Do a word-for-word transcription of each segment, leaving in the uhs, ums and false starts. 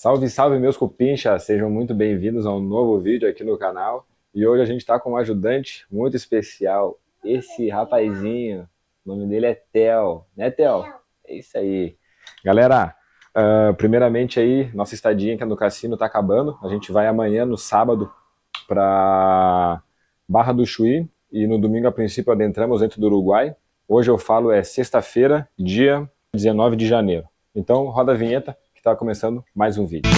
Salve, salve meus cupinchas, sejam muito bem-vindos a um novo vídeo aqui no canal. E hoje a gente está com um ajudante muito especial, esse rapazinho, o nome dele é Theo, né Theo? É isso aí. Galera, uh, primeiramente aí, nossa estadinha aqui no cassino tá acabando, a gente vai amanhã no sábado para Barra do Chuí e no domingo a princípio adentramos dentro do Uruguai. Hoje eu falo é sexta-feira, dia dezenove de janeiro. Então roda a vinheta que está começando mais um vídeo.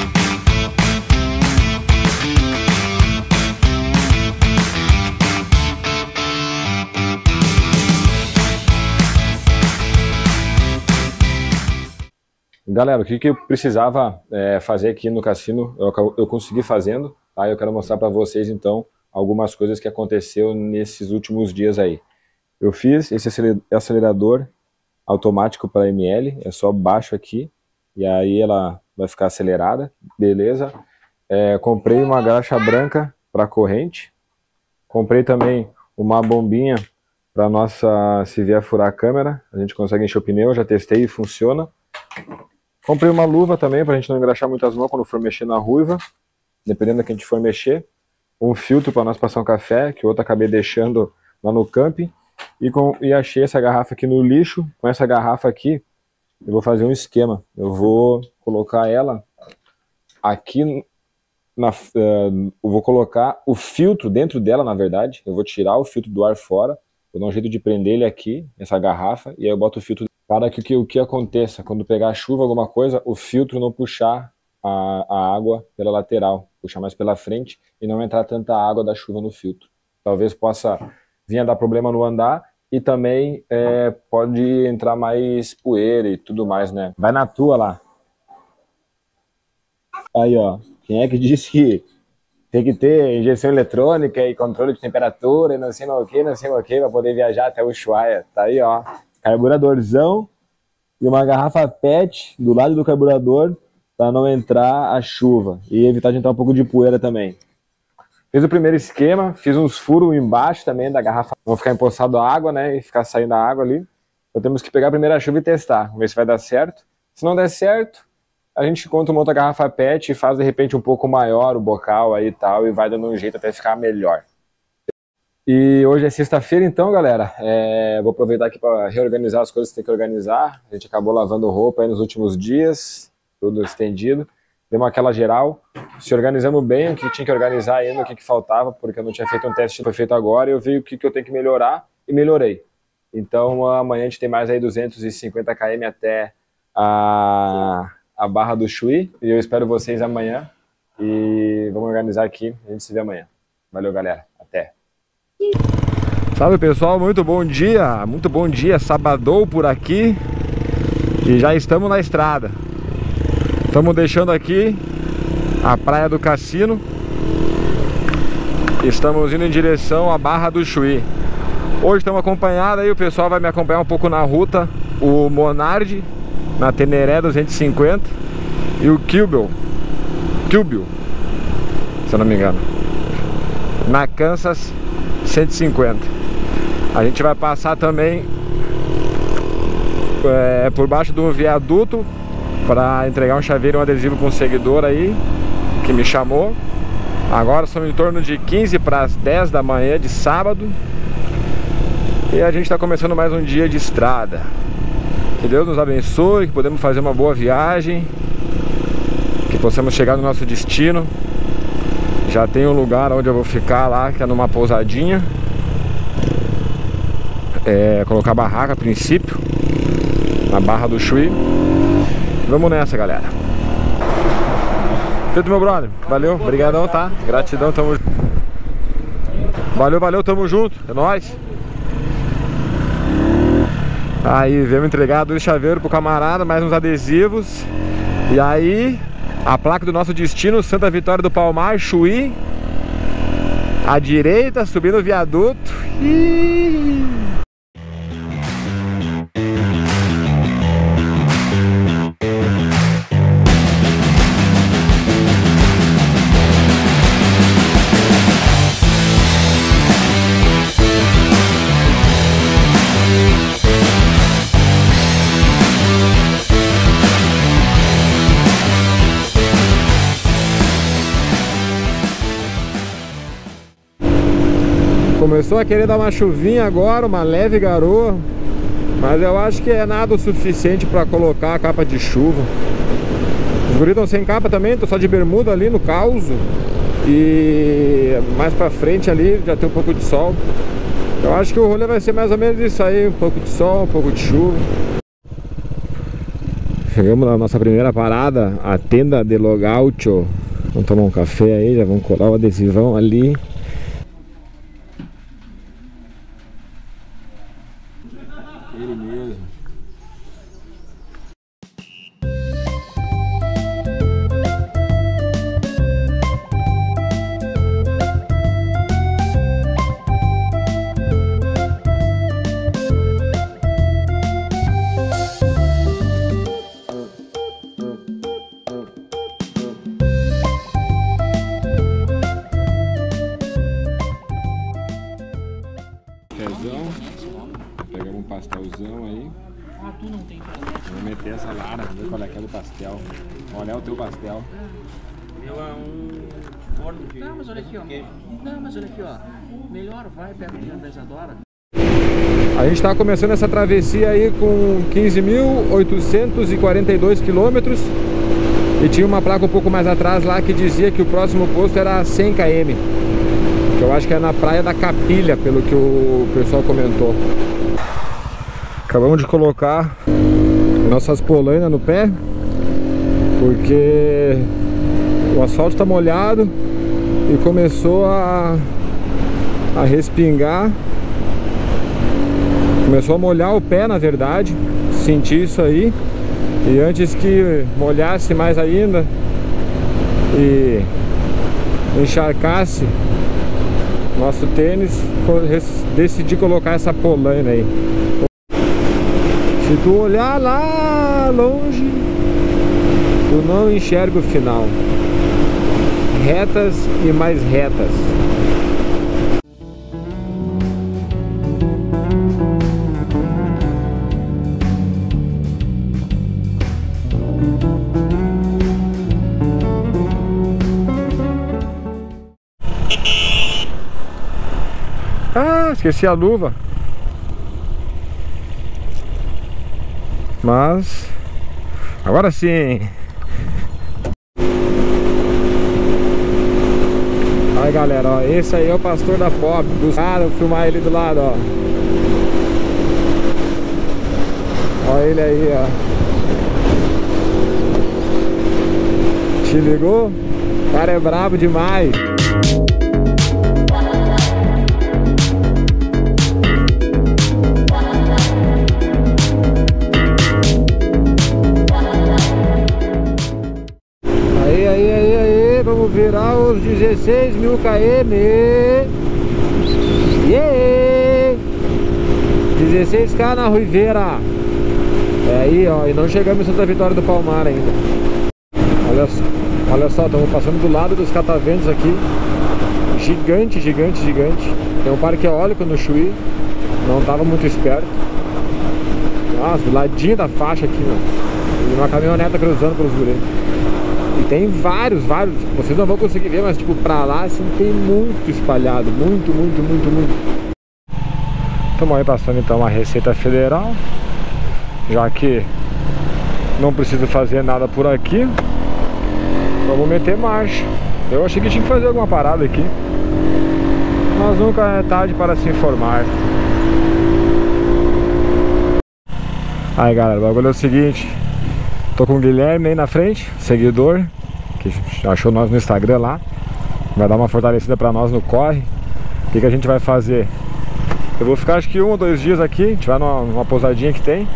Galera, o que, que eu precisava é, fazer aqui no cassino, eu, eu consegui fazendo, tá? Eu quero mostrar para vocês então algumas coisas que aconteceu nesses últimos dias aí. Eu fiz esse acelerador automático para M L, é só baixo aqui, e aí ela vai ficar acelerada, beleza. É, comprei uma graxa branca para corrente, comprei também uma bombinha para nossa, se vier furar a câmera, a gente consegue encher o pneu, já testei e funciona. Comprei uma luva também para a gente não engraxar muito as mãos quando for mexer na ruiva, dependendo da que a gente for mexer. Um filtro para nós passar um café, que o outro acabei deixando lá no camping. E, com, e achei essa garrafa aqui no lixo. Com essa garrafa aqui, eu vou fazer um esquema. Eu vou colocar ela aqui, na, uh, eu vou colocar o filtro dentro dela, na verdade. Eu vou tirar o filtro do ar fora. Vou dar um jeito de prender ele aqui, essa garrafa, e aí eu boto o filtro para que o que, o que aconteça, quando pegar a chuva, alguma coisa, o filtro não puxar a, a água pela lateral, puxar mais pela frente e não entrar tanta água da chuva no filtro. Talvez possa vir a dar problema no andar e também é, pode entrar mais poeira e tudo mais, né? Vai na tua lá. Aí, ó, quem é que disse que tem que ter injeção eletrônica e controle de temperatura e não sei o que, não sei o que, para poder viajar até o Ushuaia? Tá aí, ó. Carburadorzão e uma garrafa pet do lado do carburador para não entrar a chuva e evitar de entrar um pouco de poeira também. Fiz o primeiro esquema, fiz uns furos embaixo também da garrafa, não ficar empoçado a água, né, e ficar saindo a água ali. Então temos que pegar a primeira chuva e testar, ver se vai dar certo. Se não der certo, a gente conta uma outra garrafa pet e faz de repente um pouco maior o bocal aí e tal e vai dando um jeito até ficar melhor. E hoje é sexta-feira então, galera, é, vou aproveitar aqui para reorganizar as coisas que tem que organizar. A gente acabou lavando roupa aí nos últimos dias, tudo estendido. Demos aquela geral, se organizamos bem o que tinha que organizar ainda, o que, que faltava, porque eu não tinha feito um teste, foi feito agora, e eu vi o que, que eu tenho que melhorar e melhorei. Então amanhã a gente tem mais aí duzentos e cinquenta quilômetros até a, a Barra do Chuí, e eu espero vocês amanhã, e vamos organizar aqui, a gente se vê amanhã. Valeu, galera, até! Salve pessoal, muito bom dia, muito bom dia, sabadou por aqui e já estamos na estrada. Estamos deixando aqui a praia do cassino, estamos indo em direção à Barra do Chuí. Hoje estamos acompanhados aí, o pessoal vai me acompanhar um pouco na ruta, o Monardi na Teneré duzentos e cinquenta e o Kilbel, Kilbel, se eu não me engano, na Kansas cento e cinquenta. A gente vai passar também é, por baixo do viaduto para entregar um chaveiro e um adesivo com um seguidor aí que me chamou. Agora são em torno de quinze para as dez da manhã de sábado e a gente está começando mais um dia de estrada. Que Deus nos abençoe, que podemos fazer uma boa viagem, que possamos chegar no nosso destino. Já tem um lugar onde eu vou ficar lá, que é numa pousadinha. É, colocar barraca a princípio, na Barra do Chuí. Vamos nessa, galera. Feito, meu brother. Valeu, obrigadão, tá? Gratidão, tamo junto. Valeu, valeu, tamo junto. É nóis. Aí, viemos entregar dois chaveiros pro camarada, mais uns adesivos. E aí, a placa do nosso destino, Santa Vitória do Palmar, Chuí. À direita, subindo o viaduto. Ih! Começou a querer dar uma chuvinha agora, uma leve garoa, mas eu acho que é nada o suficiente para colocar a capa de chuva. Os guris estão sem capa também, tô só de bermuda ali no caos. E mais pra frente ali já tem um pouco de sol. Eu acho que o rolê vai ser mais ou menos isso aí, um pouco de sol, um pouco de chuva. Chegamos na nossa primeira parada, a tenda de Logautio. Vamos tomar um café aí, já vamos colar o adesivão ali. Ele mesmo. Pegamos um pastelzão aí. Ah, tu não tem internet. Vou meter essa lara, ver qual é que é do pastel. Olha o teu pastel. Meu é um forno de... Não, mas olha aqui, ó. Não, mas olha aqui, ó. Melhor vai, pega um Isadora. A gente está começando essa travessia aí com quinze mil oitocentos e quarenta e dois quilômetros. E tinha uma placa um pouco mais atrás lá que dizia que o próximo posto era cem quilômetros. Que eu acho que é na Praia da Capilha, pelo que o pessoal comentou. Acabamos de colocar nossas polainas no pé, porque o asfalto está molhado e começou a, a respingar. Começou a molhar o pé, na verdade. Senti isso aí. E antes que molhasse mais ainda e encharcasse nosso tênis, decidi colocar essa polaina aí. Se tu olhar lá longe, tu não enxerga o final. Retas e mais retas. Ah, esqueci a luva. Mas agora sim. Aí galera, ó, esse aí é o pastor da Pop. Cara, vou filmar ele do lado, ó. Ó ele aí, ó. Te ligou? O cara é brabo demais. Vamos virar os dezesseis mil quilômetros. Yeah! dezesseis K na Ruiveira. É aí, ó. E não chegamos em Santa Vitória do Palmar ainda. Olha só, olha só, estamos passando do lado dos cataventos aqui. Gigante, gigante, gigante. Tem um parque eólico no Chuí. Não estava muito esperto. Nossa, do ladinho da faixa aqui, ó. E uma caminhoneta cruzando pelos guris. E tem vários, vários, vocês não vão conseguir ver, mas tipo, pra lá assim tem muito espalhado, muito, muito, muito, muito. Estamos aí passando então a Receita Federal, já que não preciso fazer nada por aqui, vamos meter marcha. Eu achei que tinha que fazer alguma parada aqui, mas nunca é tarde para se informar. Aí galera, o bagulho é o seguinte. Tô com o Guilherme aí na frente, seguidor, que achou nós no Instagram lá. Vai dar uma fortalecida pra nós no corre. O que, que a gente vai fazer? Eu vou ficar acho que um ou dois dias aqui. A gente vai numa, numa pousadinha que tem.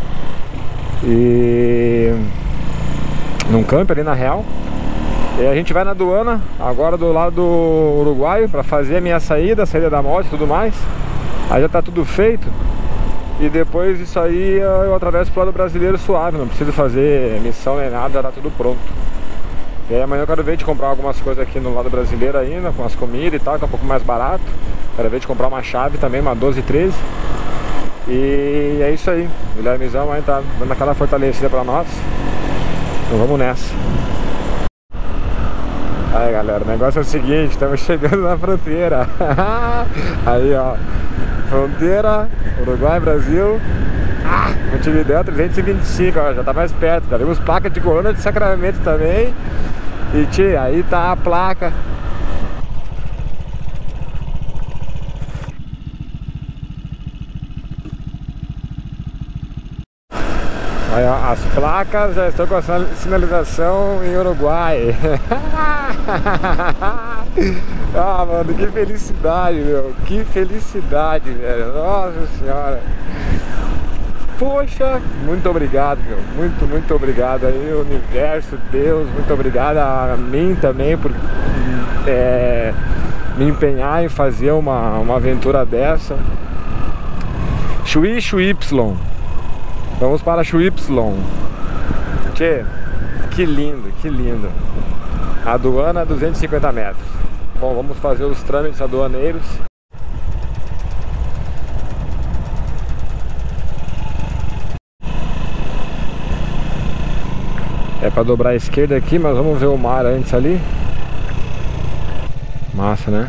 E... num campo ali na real. E a gente vai na aduana, agora do lado do uruguaio, pra fazer a minha saída, a saída da moto e tudo mais. Aí já tá tudo feito. E depois isso aí eu atravesso pro lado brasileiro suave, não preciso fazer missão nem nada, já tá tudo pronto. E aí amanhã eu quero ver de comprar algumas coisas aqui no lado brasileiro ainda, com as comidas e tal, que é um pouco mais barato. Quero ver de comprar uma chave também, uma doze treze. E é isso aí, o Guilhermezão aí tá dando aquela fortalecida pra nós. Então vamos nessa. Aí galera, o negócio é o seguinte, estamos chegando na fronteira. Aí ó, fronteira, Uruguai, Brasil. Ah, Montevidéu trezentos e vinte e cinco, ó, já tá mais perto. Já temos placa de Colônia de Sacramento também. E tia, aí tá a placa. Aí, ó, as placas já estão com a sinalização em Uruguai. Ah, mano, que felicidade, meu. Que felicidade, velho. Nossa senhora. Poxa, muito obrigado, meu. Muito, muito obrigado aí, universo, Deus. Muito obrigado a mim também por é, me empenhar em fazer uma, uma aventura dessa. Chuí, Chuí Y. Vamos para Chuí Y. Tchê, que lindo, que lindo. Aduana duzentos e cinquenta metros. Bom, vamos fazer os trâmites aduaneiros. É para dobrar a esquerda aqui, mas vamos ver o mar antes ali. Massa, né?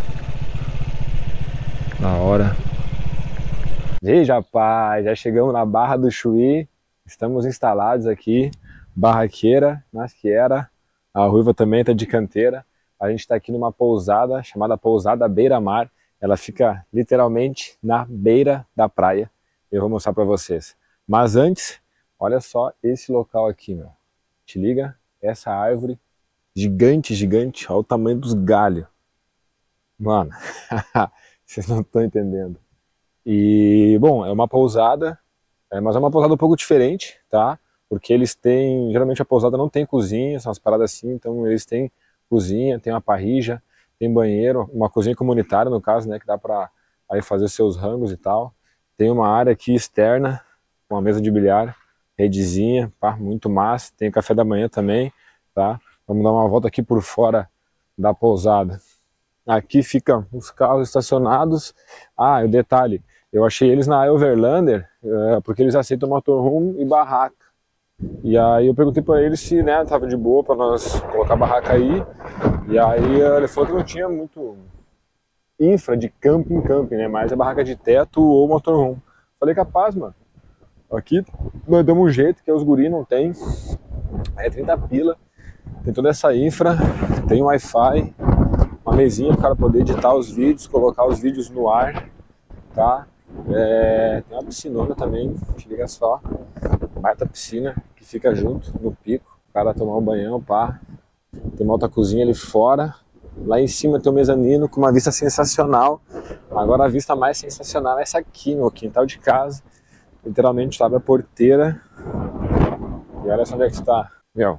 Da hora. Veja, rapaz, já chegamos na Barra do Chuí. Estamos instalados aqui. Barraqueira, Nasquera. A Ruiva também está de canteira. A gente está aqui numa pousada chamada Pousada Beira Mar. Ela fica literalmente na beira da praia. Eu vou mostrar para vocês. Mas antes, olha só esse local aqui, meu. Te liga, essa árvore gigante, gigante, olha o tamanho dos galhos. Mano, vocês não estão entendendo. E, bom, é uma pousada, é, mas é uma pousada um pouco diferente, tá? Porque eles têm, geralmente a pousada não tem cozinha, são as paradas assim, então eles têm cozinha, tem uma parrilla, tem banheiro, uma cozinha comunitária no caso, né, que dá pra aí fazer seus rangos e tal. Tem uma área aqui externa, uma mesa de bilhar, redezinha, pá, muito massa. Tem café da manhã também, tá? Vamos dar uma volta aqui por fora da pousada. Aqui ficam os carros estacionados. Ah, e o detalhe, eu achei eles na Overlander, é, porque eles aceitam motorhome e barraca. E aí eu perguntei para eles se, né, tava de boa para nós colocar a barraca aí. E aí ele falou que não tinha muito infra de camping, camping, né? Mas é barraca de teto ou motorhome. Falei, capaz, mano. Aqui nós damos um jeito que os guri não tem. É trinta pila. Tem toda essa infra, tem Wi-Fi, uma mesinha para o cara poder editar os vídeos, colocar os vídeos no ar, tá? É, tem uma piscinona também, te liga só. Baita piscina que fica junto no pico. O cara tomar um banhão, pá. Tem uma outra cozinha ali fora. Lá em cima tem um mezanino com uma vista sensacional. Agora a vista mais sensacional é essa aqui, no quintal de casa. Literalmente abre a porteira e olha só onde é que está. Meu,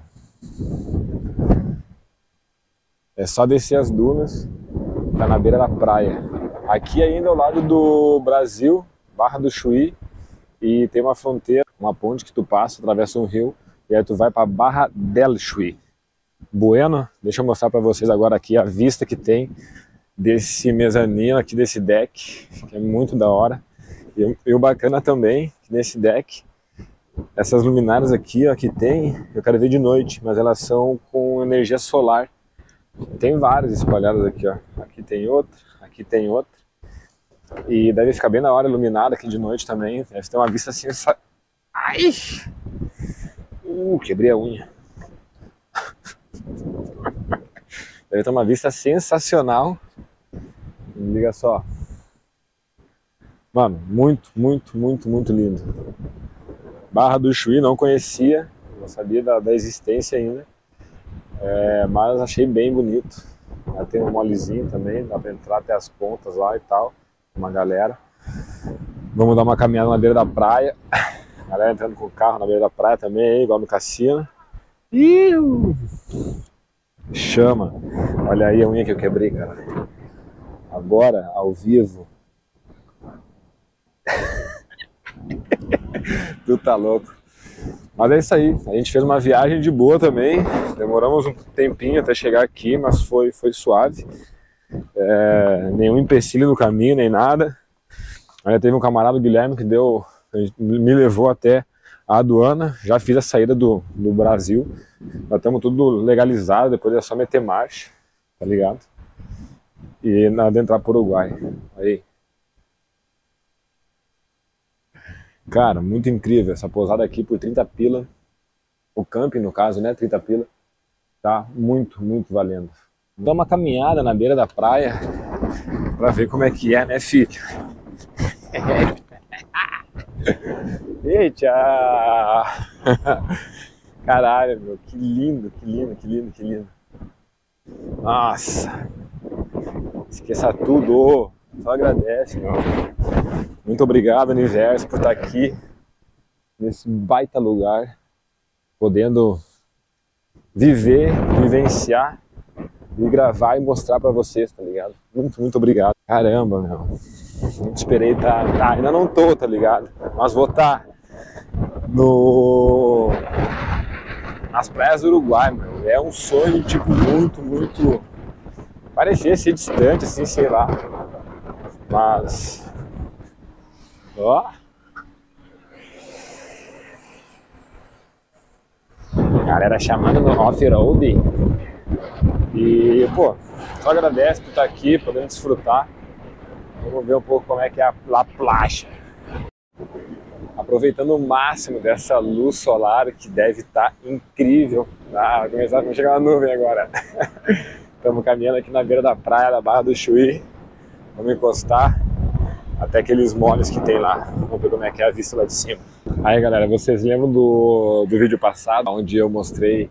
é só descer as dunas, tá na beira da praia. Aqui ainda ao lado do Brasil, Barra do Chuí, e tem uma fronteira, uma ponte que tu passa, atravessa um rio, e aí tu vai para Barra del Chuí. Bueno, deixa eu mostrar para vocês agora aqui a vista que tem desse mezanino aqui, desse deck, que é muito da hora. E, e o bacana também, que nesse deck, essas luminárias aqui, ó, que tem, eu quero ver de noite, mas elas são com energia solar. Tem várias espalhadas aqui, ó. Aqui tem outra, aqui tem outra. E deve ficar bem na hora iluminada aqui de noite também. Deve ter uma vista assim, essa... Ai! Uh, quebrei a unha. Deve ter uma vista sensacional. Liga só. Mano, muito, muito, muito, muito lindo. Barra do Chuí, não conhecia, não sabia da, da existência ainda, é, mas achei bem bonito. Já tem um molezinho também, dá pra entrar até as pontas lá e tal, uma galera. Vamos dar uma caminhada na beira da praia, a galera entrando com o carro na beira da praia também, igual no cassino. Iu! Chama! Olha aí a unha que eu quebrei, cara. Agora, ao vivo. Tu tá louco. Mas é isso aí, a gente fez uma viagem de boa também. Demoramos um tempinho até chegar aqui, mas foi, foi suave. É, nenhum empecilho no caminho, nem nada. Aí teve um camarada, o Guilherme, que deu, me levou até a aduana. Já fiz a saída do, do Brasil. Já estamos tudo legalizado, depois é só meter marcha. tá ligado? E adentrar pro Uruguai. Aí. Cara, muito incrível essa pousada aqui por trinta pila. O camping, no caso, né? trinta pila. Tá muito, muito valendo. Dá uma caminhada na beira da praia pra ver como é que é, né, filho? Eita! Caralho, meu, que lindo, que lindo, que lindo, que lindo. Nossa! Esqueça tudo! Só agradece, meu. Muito obrigado, universo, por estar aqui nesse baita lugar, podendo viver, vivenciar e gravar e mostrar pra vocês, tá ligado? Muito, muito obrigado. Caramba, meu. Não esperei tá, tá, ainda não tô, tá ligado? Mas vou estar no nas praias do Uruguai, meu. É um sonho, tipo, muito, muito... Parecia ser distante, assim, sei lá. Mas... Ó... Galera chamando no off-road. E, pô, só agradece por estar aqui, podendo desfrutar. Vamos ver um pouco como é que é a La Plaja. Aproveitando o máximo dessa luz solar, que deve estar incrível. Ah, vai começar a chegar uma nuvem agora. Estamos caminhando aqui na beira da praia da Barra do Chuí. Vamos encostar até aqueles moles que tem lá. Vamos ver como é que é a vista lá de cima. Aí, galera, vocês lembram do, do vídeo passado, onde eu mostrei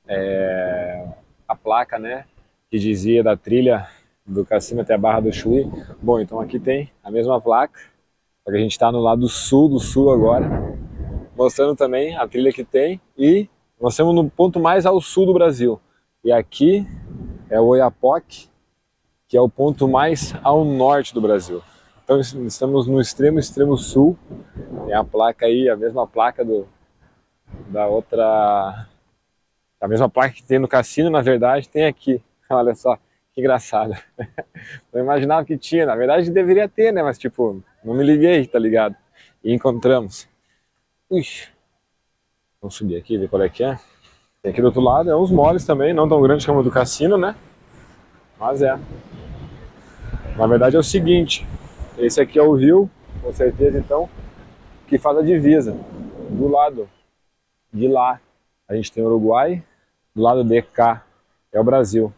é, a placa, né, que dizia da trilha do cassino até a Barra do Chuí? Bom, então aqui tem a mesma placa, só que a gente está no lado sul do sul agora, mostrando também a trilha que tem, e nós estamos no ponto mais ao sul do Brasil. E aqui é o Oiapoque, que é o ponto mais ao norte do Brasil. Então estamos no extremo, extremo sul. Tem a placa aí, a mesma placa do, da outra... A mesma placa que tem no cassino, na verdade, tem aqui. Olha só, que engraçado. Eu imaginava que tinha, na verdade deveria ter, né? Mas tipo, não me liguei, tá ligado? E encontramos. Ui. Vamos subir aqui, ver qual é que é. Tem aqui do outro lado, é uns moles também, não tão grande como o do cassino, né? Mas é. Na verdade é o seguinte, esse aqui é o rio, com certeza então, que faz a divisa. Do lado de lá a gente tem o Uruguai, do lado de cá é o Brasil.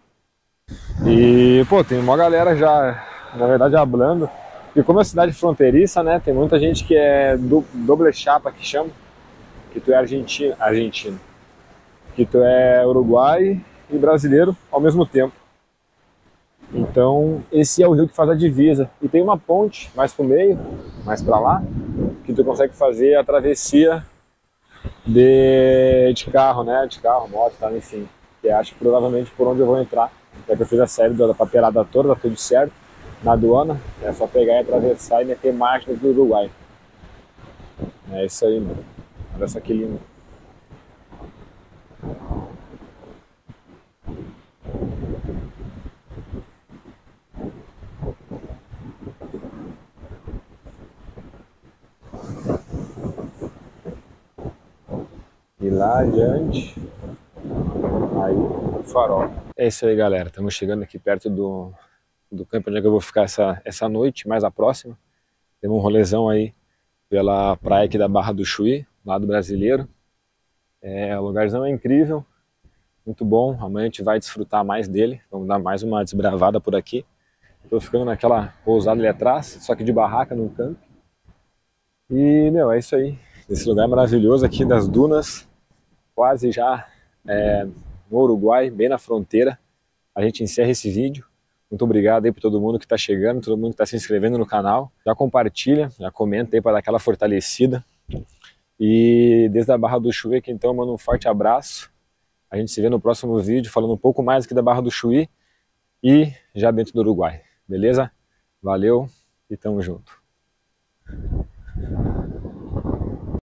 E, pô, tem uma galera já, na verdade, hablando, e como é cidade fronteiriça, né, tem muita gente que é do, doble chapa, que chama, que tu é argentino, argentino, que tu é uruguai e brasileiro ao mesmo tempo. Então, esse é o rio que faz a divisa. E tem uma ponte mais pro meio, mais para lá, que tu consegue fazer a travessia de, de carro, né? De carro, moto, tá, enfim. Que acho que provavelmente por onde eu vou entrar. Já que eu fiz a série da papelada toda, tá tudo certo. Na aduana, é só pegar e atravessar e meter marcha do Uruguai. É isso aí, mano. Olha só que lindo. E lá adiante, aí o farol. É isso aí, galera. Estamos chegando aqui perto do, do campo onde é que eu vou ficar essa, essa noite, mais a próxima. Temos um rolezão aí pela praia aqui da Barra do Chuí, lado brasileiro. É, o lugarzão é incrível, muito bom. Amanhã a gente vai desfrutar mais dele. Vamos dar mais uma desbravada por aqui. Estou ficando naquela pousada ali atrás, só que de barraca no campo. E, meu, é isso aí. Esse lugar maravilhoso aqui das dunas, quase já é, no Uruguai, bem na fronteira. A gente encerra esse vídeo. Muito obrigado aí por todo mundo que está chegando, todo mundo que está se inscrevendo no canal. Já compartilha, já comenta aí para dar aquela fortalecida. E desde a Barra do Chuí aqui, então, mando um forte abraço. A gente se vê no próximo vídeo falando um pouco mais aqui da Barra do Chuí e já dentro do Uruguai. Beleza? Valeu e tamo junto.